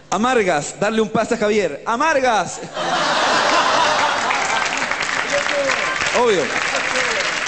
Amargas, darle un pase a Javier. ¡Amargas! Obvio.